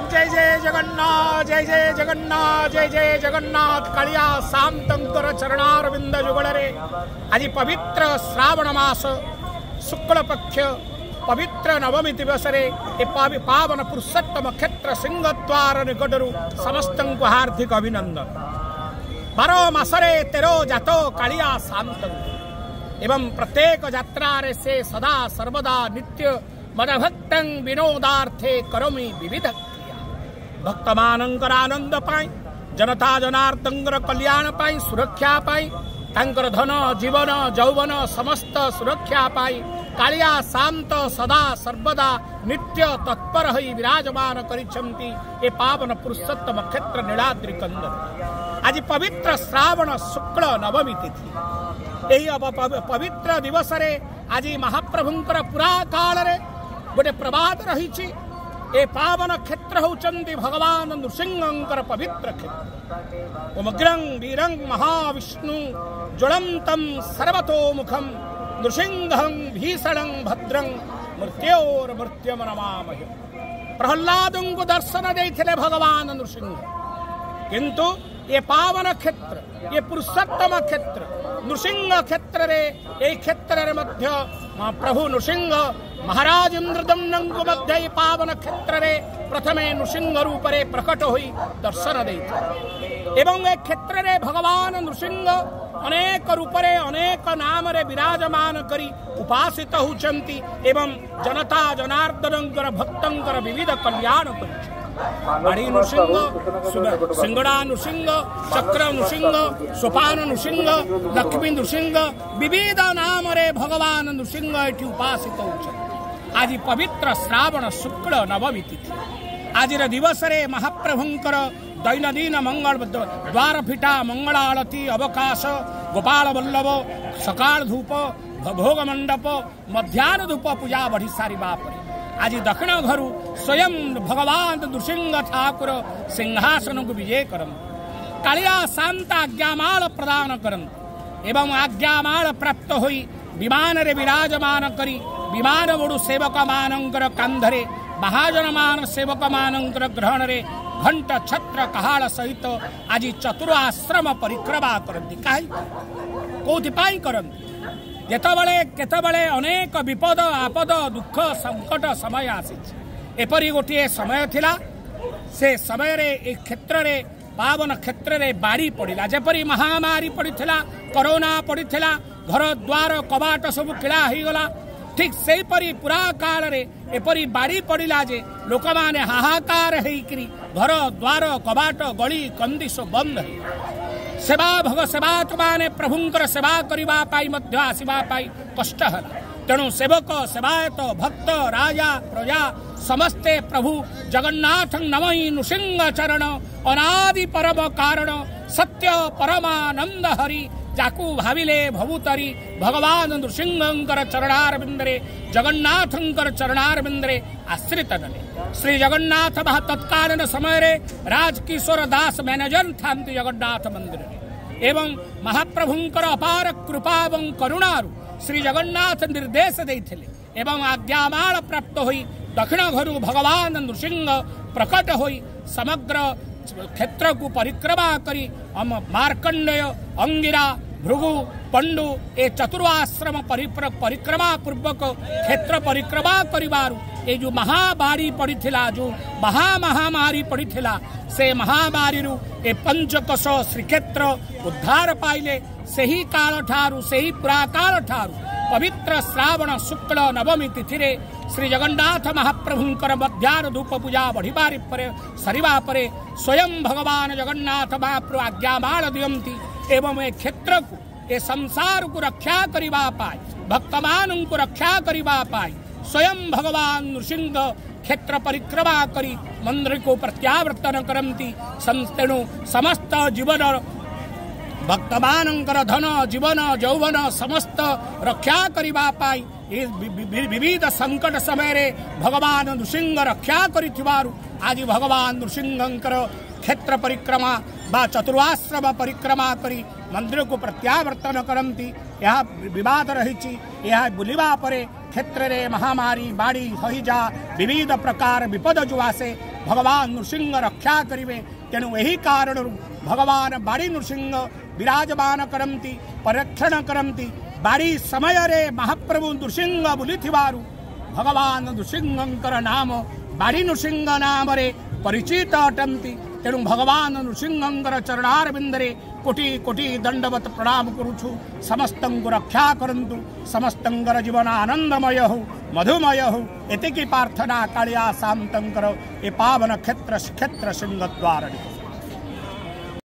जय जय जगन्नाथ जय जय जगन्नाथ जय जय जगन्नाथ कालिया शांतंकर चरणारविंद जुगड़े आज पवित्र श्रावण मास शुक्ल पक्ष पवित्र नवमी दिवस पावन पुरुषोत्तम क्षेत्र सिंहद्वार निकटू समस्त को हार्दिक अभिनंदन। 12 मासरे 13 जातो कालिया शांत एवं प्रत्येक यात्रा से सदा सर्वदा नित्य मनभक्तं विनोदार्थे करोमि विविध क्रिया भक्तमानंकर आनंद पाई जनता जनार्दनकर कल्याण पाई सुरक्षा पाई तांकर धन जीवन यौवन समस्त सुरक्षा पाई कालिया शांत सदा सर्वदा नित्य तत्पर होई विराजमान करिसेंती ए पावन पुरुषोत्तम क्षेत्र नीलाद्रि कंदर। आज पवित्र श्रावण शुक्ल नवमी तिथि एही पवित्र दिवस रे आज महाप्रभुंकर पुरा काल रे गोटे प्रवाद रही ए पावन क्षेत्र होचंदी भगवान नृसिंहंकर पवित्र क्षेत्र। उमग्रं वीरं महाविष्णु ज्वलंतं सर्वतोमुखं नृसिंहं भीषणं भद्रं मृत्योर्मृत्युम नमामहे। प्रहलादों को दर्शन देइथिले भगवान नृसिंह किंतु ये पावन क्षेत्र ये पुरुषोत्तम क्षेत्र नृसिंह क्षेत्र रे ए क्षेत्र रे मध्य प्रभु नृसिंह महाराज इंद्रदम्नं को मध्य पावन क्षेत्र रे प्रथमे नृसिंह रूप रे प्रकट होई दर्शन देइथिले एवं ए क्षेत्र रे भगवान नृसिंह अनेक रूप रे अनेक नाम रे विराजमान करी उपासित होचंती एवं जनता जनार्दनंकर भक्तंकर विविध कल्याण करिछि। बाड़ी नृसिंह सिंगड़ा नृसिंह चक्र नृसिंह सोपान नृसिंह लक्ष्मी नृसिंह विविध नाम रे भगवान नृसिंह एठी उपासित होचंती। आज पवित्र श्रावण शुक्ल नवमी तिथि आज दिवस रे महाप्रभुंकर दैनंदिन मंगल द्वार फिटा मंगल आरती अवकाश गोपाल वल्लभ सकाल धूप भोग मंडप मध्याह्न धूप पूजा बढ़ी सारिबा परे आज दक्षिण घर स्वयं भगवान नृसिंह ठाकुर सिंहासन को विजय करंत कालिया शांत आज्ञामाल प्रदान करंत एवं आज्ञामाल प्राप्त होई विमान रे विराजमान करी विमान बड़ू सेवक मानंकर कांधरे महाजन मान सेवक मानंकर ग्रहण रे घंट छत्र कहाड़ सहित आज चतुराश्रम परिक्रमा करती कहीं कौथिपाई करती जेतबले केतबले अनेक विपद आपद दुख संकट समय आसी एपरी गोटे समय थिला से समय रे ए क्षेत्र रे पावन क्षेत्र रे बाड़ी पड़िला जेपरी महामारी पड़िथिला कोरोना पड़िथिला घर द्वार कबाट सब किला ही गला ठीक से परी पुरा काल रे एपरी बाड़ी पड़िला जे लोक माने हाहाकार हेकरी घर द्वार कबाट गली कंदी सब बंद है सेवा भग सेवात माने प्रभुंकर सेवा करिबा पाई मध्य आसीबा पाई कष्ट हला तेणु सेवक सेवायत भक्त राजा प्रजा समस्ते प्रभु जगन्नाथ नमहि नृसिंह चरण अनादि परम कारण सत्य परमानंद हरि जाकू भाविले भवुतरी भगवान नृसिंहंकर चरणारविंदरे जगन्नाथंकर चरणारविंदरे आश्रित नले श्री जगन्नाथ महा तत्कालीन समय रे राजकिशोर दास मैनेजर थांती जगन्नाथ मंदिर एवं महाप्रभुंकर अपार कृपा एवं करुणारु श्री जगन्नाथ निर्देश देइथिले एवं आज्ञामाल प्राप्त होई दक्षिण घरु भगवान नृसिंह प्रकट होई समग्र क्षेत्र को परिक्रमा करी हम मार्कंडेय अंगिरा भृगु पंडु ए चतुर्आश्रम परिक्रमा पूर्वक क्षेत्र परिक्रमा करिबारु ए जो महामारी पड़िथिला जो महामारी पड़िथिला से महामारी रु ए पंचकोश श्रीक्षेत्र उद्धार पाइले सही काल ठारू सही पुराकाल ठारू पवित्र श्रावण शुक्ल नवमी तिथि रे श्री जगन्नाथ महाप्रभुंकर मध्याह्न धूप पूजा बढ़िबारी परे सरिबा परे स्वयं भगवान जगन्नाथ महाप्रभु आज्ञामाल दियंती एवं ए क्षेत्र को ए संसार को रक्षा करिबा पाई भक्तमान को रक्षा करिबा पाई स्वयं भगवान नृसिंह क्षेत्र परिक्रमा करी मंदिर को प्रत्यावर्तन करंती तेणु समस्त जीवन भक्तमानंकर धन जीवन यौवन समस्त रक्षा करिबा पाई विविध संकट समय रे भगवान नृसिंह रक्षा करिथिबारु आज भगवान नृसिंहंकर क्षेत्र परिक्रमा बा चतुर्आश्रम परिक्रमा करी मंदिर को प्रत्यावर्तन करंती यह विवाद रही बुलिबा परे क्षेत्र रे महामारी बाड़ी हईजा विविध प्रकार विपद जो आसे भगवान नृसिंह रक्षा करिवे। तेणु यही कारण भगवान बाड़ी नृसिंह विराजमान करंती परिरक्षण करंती। बाड़ी समय रे महाप्रभु नृसिंह बुलिथिबारु भगवान नृसिंहंकर नाम बाड़ी नृसिंह नाम रे परिचित अटंती। तेणु भगवान नृसिंहंकर चरणारविंदरे कोटि कोटि दंडवत प्रणाम करुछु। समस्तंक रक्षा करंतु, समस्तंकर जीवन आनंदमय हो मधुमय हो एतिकी प्रार्थना कालिया शांतंकर ए पावन क्षेत्र सिंह द्वार।